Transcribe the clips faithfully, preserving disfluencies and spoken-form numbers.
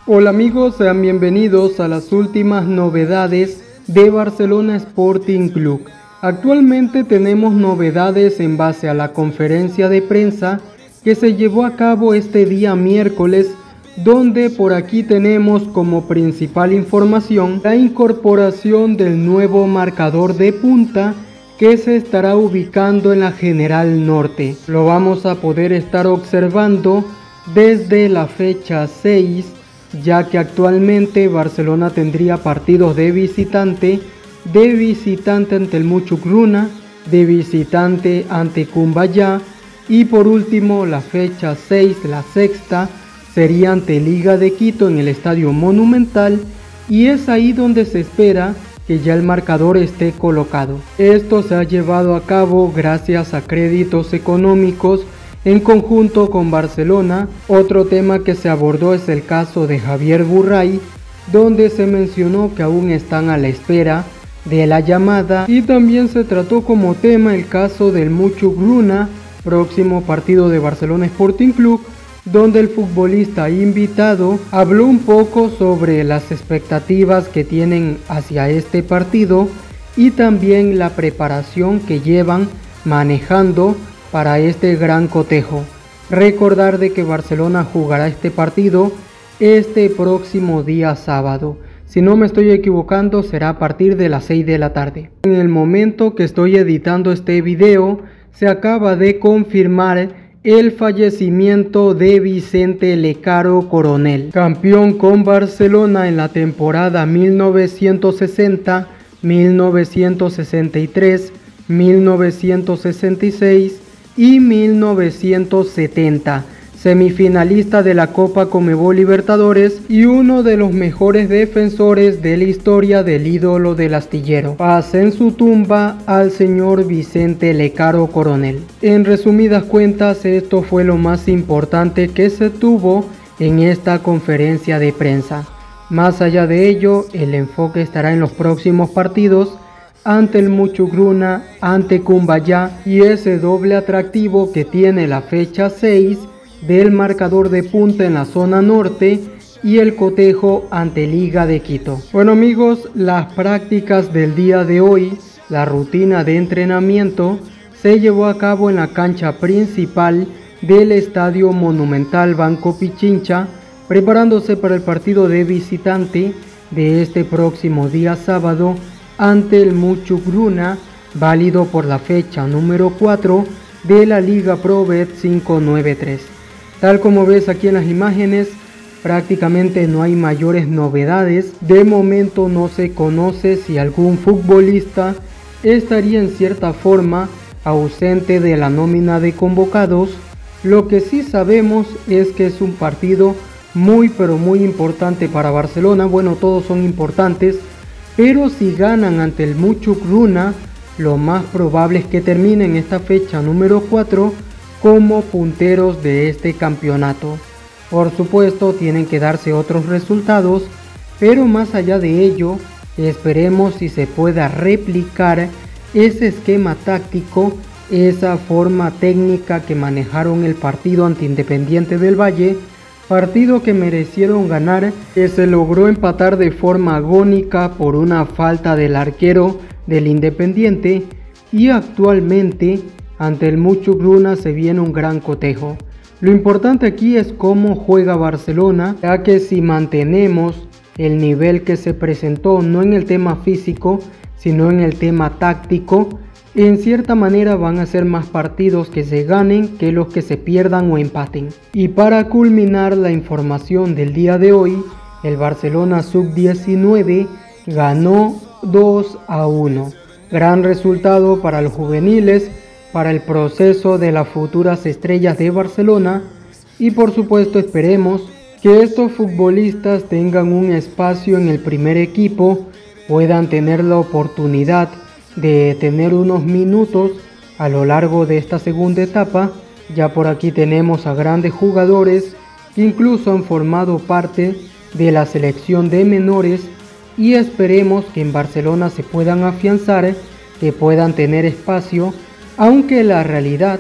Hola amigos, sean bienvenidos a las últimas novedades de Barcelona Sporting Club. Actualmente tenemos novedades en base a la conferencia de prensa que se llevó a cabo este día miércoles, donde por aquí tenemos como principal información la incorporación del nuevo marcador de punta que se estará ubicando en la General Norte. Lo vamos a poder estar observando desde la fecha seis, ya que actualmente Barcelona tendría partidos de visitante, de visitante ante el Muchugruna, de visitante ante Cumbayá y por último la fecha seis, la sexta, sería ante Liga de Quito en el Estadio Monumental, y es ahí donde se espera que ya el marcador esté colocado. Esto se ha llevado a cabo gracias a créditos económicos en conjunto con Barcelona. Otro tema que se abordó es el caso de Javier Burray, donde se mencionó que aún están a la espera de la llamada, y también se trató como tema el caso del Muchugruna, próximo partido de Barcelona Sporting Club, donde el futbolista invitado habló un poco sobre las expectativas que tienen hacia este partido y también la preparación que llevan manejando para este gran cotejo. Recordar de que Barcelona jugará este partido este próximo día sábado. Si no me estoy equivocando, será a partir de las seis de la tarde. En el momento que estoy editando este video, se acaba de confirmar el fallecimiento de Vicente Lecaro Coronel, campeón con Barcelona en la temporada mil novecientos sesenta, mil novecientos sesenta y tres, mil novecientos sesenta y seis y mil novecientos setenta, semifinalista de la Copa Conmebol Libertadores y uno de los mejores defensores de la historia del ídolo del astillero. Paz en su tumba al señor Vicente Lecaro Coronel. En resumidas cuentas, esto fue lo más importante que se tuvo en esta conferencia de prensa. Más allá de ello, el enfoque estará en los próximos partidos ante el Muchugruna, ante Cumbayá, y ese doble atractivo que tiene la fecha seis del marcador de punta en la zona norte y el cotejo ante Liga de Quito. Bueno amigos, las prácticas del día de hoy, la rutina de entrenamiento se llevó a cabo en la cancha principal del Estadio Monumental Banco Pichincha, preparándose para el partido de visitante de este próximo día sábado ante el Muchugruna, válido por la fecha número cuatro de la Liga Pro Bet quinientos noventa y tres. Tal como ves aquí en las imágenes, prácticamente no hay mayores novedades. De momento no se conoce si algún futbolista estaría en cierta forma ausente de la nómina de convocados. Lo que sí sabemos es que es un partido muy pero muy importante para Barcelona. Bueno, todos son importantes, pero si ganan ante el Muchugruna, lo más probable es que terminen esta fecha número cuatro como punteros de este campeonato. Por supuesto, tienen que darse otros resultados, pero más allá de ello, esperemos si se pueda replicar ese esquema táctico, esa forma técnica que manejaron el partido ante Independiente del Valle, partido que merecieron ganar, que se logró empatar de forma agónica por una falta del arquero del Independiente, y actualmente ante el Muchugruna se viene un gran cotejo. Lo importante aquí es cómo juega Barcelona, ya que si mantenemos el nivel que se presentó, no en el tema físico, sino en el tema táctico, en cierta manera van a ser más partidos que se ganen que los que se pierdan o empaten. Y para culminar la información del día de hoy, el Barcelona sub diecinueve ganó dos a uno. Gran resultado para los juveniles, para el proceso de las futuras estrellas de Barcelona, y por supuesto esperemos que estos futbolistas tengan un espacio en el primer equipo, puedan tener la oportunidad de tener unos minutos a lo largo de esta segunda etapa. Ya por aquí tenemos a grandes jugadores que incluso han formado parte de la selección de menores, y esperemos que en Barcelona se puedan afianzar, que puedan tener espacio, aunque la realidad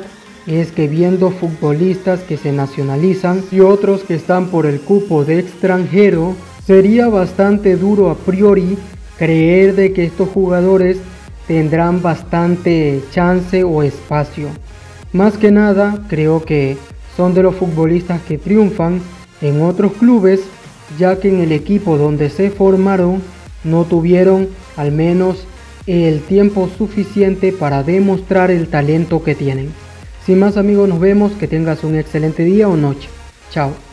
es que viendo futbolistas que se nacionalizan y otros que están por el cupo de extranjero, sería bastante duro a priori creer de que estos jugadores tendrán bastante chance o espacio. Más que nada, creo que son de los futbolistas que triunfan en otros clubes, ya que en el equipo donde se formaron no tuvieron al menos el tiempo suficiente para demostrar el talento que tienen. Sin más amigos, nos vemos, que tengas un excelente día o noche. Chao.